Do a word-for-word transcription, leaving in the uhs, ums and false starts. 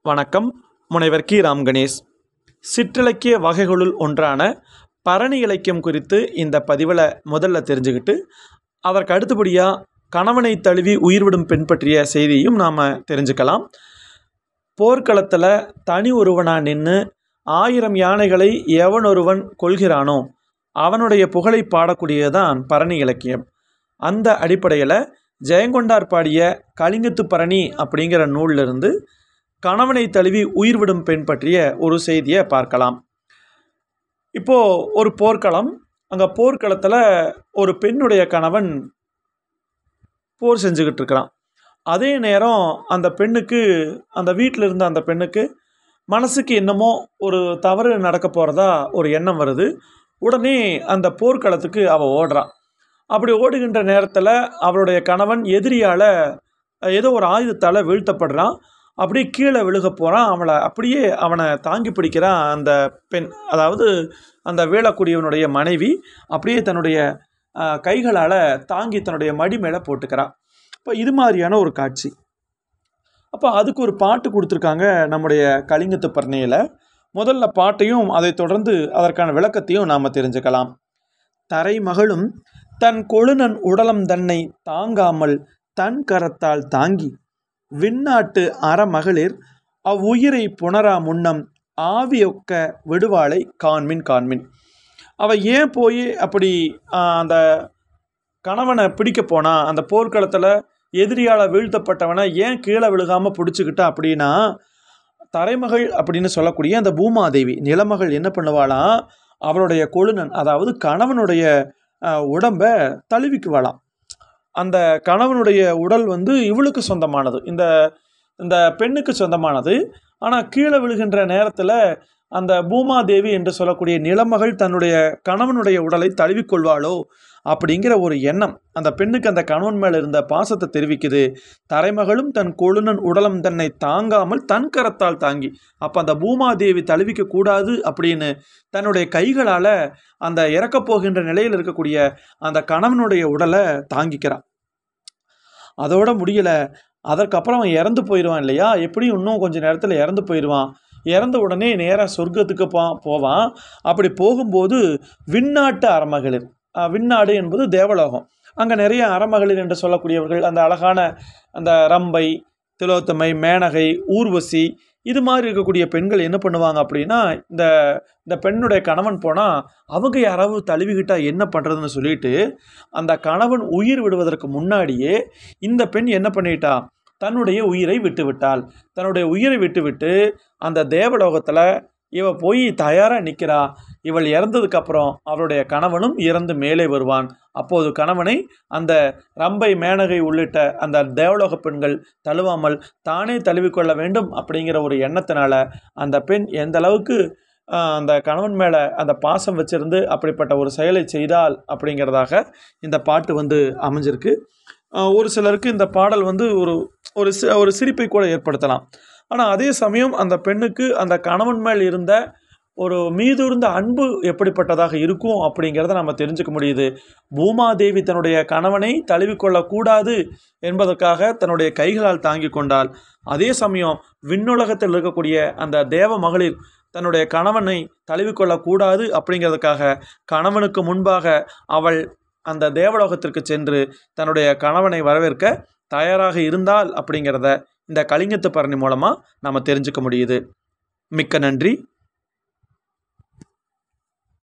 வணக்கம். முனைவர் கி ராம் கணேஷ். சிற்றிலக்கிய வகைகளுள் ஒன்றான பரணி இலக்கியம் குறித்து இந்த பதிவில் முதல்ல தெரிஞ்சுக்கிட்டு, அதற்கு அடுத்தபடியாக கணவனை தழுவி உயிர்விடும் பெண் பற்றிய செய்தியும் நாம் தெரிஞ்சுக்கலாம். போர்க்களத்தில் தனி ஒருவனாக நின்று ஆயிரம் யானைகளை எவனொருவன் கொள்கிறானோ அவனுடைய புகழை பாடக்கூடியதான் பரணி இலக்கியம். அந்த அடிப்படையில் ஜெயங்கொண்டார் பாடிய கலிங்கத்து பரணி அப்படிங்கிற நூலிலிருந்து கணவனை தழுவி உயிர்விடும் பெண் பற்றிய ஒரு செய்தியை பார்க்கலாம். இப்போது ஒரு போர்க்களம், அங்கே போர்க்களத்தில் ஒரு பெண்ணுடைய கணவன் போர் செஞ்சுக்கிட்டு இருக்கிறான். அதே நேரம் அந்த பெண்ணுக்கு, அந்த வீட்டில் இருந்த அந்த பெண்ணுக்கு மனசுக்கு என்னமோ ஒரு தவறு நடக்க போகிறதா ஒரு எண்ணம் வருது. உடனே அந்த போர்க்களத்துக்கு அவள் ஓடுறான். அப்படி ஓடுகின்ற நேரத்தில் அவளுடைய கணவன் எதிரியால் ஏதோ ஒரு ஆயுதத்தால் வீழ்த்தப்படுறான். அப்படியே கீழே விழுக போகிறான். அவளை அப்படியே அவனை தாங்கி பிடிக்கிறான் அந்த பெண், அதாவது அந்த வீழக்கூடியவனுடைய மனைவி. அப்படியே தன்னுடைய கைகளால் தாங்கி தன்னுடைய மடி மேலே போட்டுக்கிறான். இப்போ இது மாதிரியான ஒரு காட்சி. அப்போ அதுக்கு ஒரு பாட்டு கொடுத்துருக்காங்க நம்முடைய கலிங்கத்து பரணியில். முதல்ல பாட்டையும் அதை தொடர்ந்து அதற்கான விளக்கத்தையும் நாம் தெரிஞ்சுக்கலாம். தரை மகளும் தன் கொழுநன் உடலம் தன்னை தாங்காமல் தன் கரத்தால் தாங்கி விண்ணாட்டு அறமகளிர் அவ்வுயிரை புணரா முன்னம் ஆவியொக்க விடுவாளை காண்மின் காண்மின். அவள் ஏன் போய் அப்படி அந்த கணவனை பிடிக்க போனா, அந்த போர்க்களத்தில் எதிரியால் வீழ்த்தப்பட்டவனை ஏன் கீழே விழுகாமல் பிடிச்சிக்கிட்டா அப்படின்னா, தரைமகள் அப்படின்னு சொல்லக்கூடிய அந்த பூமாதேவி நிலமகள் என்ன பண்ணுவாளாம், அவளுடைய கொழுநன் அதாவது கணவனுடைய உடம்பை தழுவிக்குவாளாம். அந்த கணவனுடைய உடல் வந்து இவளுக்கு சொந்தமானது, இந்த இந்த பெண்ணுக்கு சொந்தமானது. ஆனால் கீழே விழுகின்ற நேரத்தில் அந்த பூமாதேவி என்று சொல்லக்கூடிய நிலமகள் தன்னுடைய கணவனுடைய உடலை தழுவிக்கொள்வாளோ அப்படிங்கிற ஒரு எண்ணம் அந்த பெண்ணுக்கு அந்த கணவன் மேலே இருந்த பாசத்தை தெரிவிக்குது. தரைமகளும் தன் கொழுநன் உடலம் தன்னை தாங்காமல் தன் கரத்தால் தாங்கி, அப்போ அந்த பூமாதேவி தழுவிக்க கூடாது அப்படின்னு தன்னுடைய கைகளால் அந்த இறக்கப் போகின்ற நிலையில் இருக்கக்கூடிய அந்த கணவனுடைய உடலை தாங்கிக்கிறான். அதோட முடியலை. அதற்கப்புறம் அவன் இறந்து போயிடுவான் இல்லையா, எப்படியும் இன்னும் கொஞ்சம் நேரத்தில் இறந்து போயிடுவான். இறந்த உடனே நேராக சொர்க்கத்துக்கு போ போவான் அப்படி போகும்போது விண்ணாட்டு அறமகளிர், விண்ணாடு என்பது தேவலோகம், அங்கே நிறைய அறமகளிர் என்று சொல்லக்கூடியவர்கள், அந்த அழகான அந்த ரம்பை, திலோத்தமை, மேனகை, ஊர்வசி, இது மாதிரி இருக்கக்கூடிய பெண்கள் என்ன பண்ணுவாங்க அப்படின்னா, இந்த இந்த பெண்ணுடைய கணவன் போனால் அவங்க யாராவது தழுவிக்கிட்டால் என்ன பண்ணுறதுன்னு சொல்லிட்டு அந்த கணவன் உயிர் விடுவதற்கு முன்னாடியே இந்த பெண் என்ன பண்ணிட்டா, தன்னுடைய உயிரை விட்டு விட்டாள். தன்னுடைய உயிரை விட்டு விட்டு அந்த தேவலோகத்தில் இவ போய் தயாராக நிற்கிறா. இவள் இறந்ததுக்கப்புறம் அவளுடைய கணவனும் இறந்து மேலே வருவான். அப்போது கணவனை அந்த ரம்பை, மேனகை உள்ளிட்ட அந்த தேவலோக பெண்கள் தழுவாமல் தானே தழுவிக்கொள்ள வேண்டும் அப்படிங்கிற ஒரு எண்ணத்தினால அந்த பெண் எந்த அளவுக்கு அந்த கணவன் மேலே அந்த பாசம் வச்சிருந்து அப்படிப்பட்ட ஒரு செயலை செய்தால் அப்படிங்கிறதாக இந்த பாட்டு வந்து அமைஞ்சிருக்கு. ஒரு சிலருக்கு இந்த பாடல் வந்து ஒரு ஒரு ஒரு சிரிப்பை கூட ஏற்படுத்தலாம். ஆனால் அதே சமயம் அந்த பெண்ணுக்கு அந்த கணவன் மேல் இருந்த ஒரு மீதூர்ந்த அன்பு எப்படிப்பட்டதாக இருக்கும் அப்படிங்கிறத நம்ம தெரிஞ்சுக்க முடியுது. பூமாதேவி தன்னுடைய கணவனை தழுவிக்கொள்ளக்கூடாது என்பதற்காக தன்னுடைய கைகளால் தாங்கி கொண்டாள். அதே சமயம் விண்ணுலகத்தில் இருக்கக்கூடிய அந்த தேவ மகளிர் தன்னுடைய கணவனை தழுவிக்கொள்ளக்கூடாது அப்படிங்கிறதுக்காக கணவனுக்கு முன்பாக அவள் அந்த தேவலோகத்திற்கு சென்று தன்னுடைய கணவனை வரவேற்க தயாராக இருந்தால் அப்படிங்கிறத இந்த கலிங்கத்து பரணி மூலமாக நாம் தெரிஞ்சுக்க முடியுது. மிக்க நன்றி.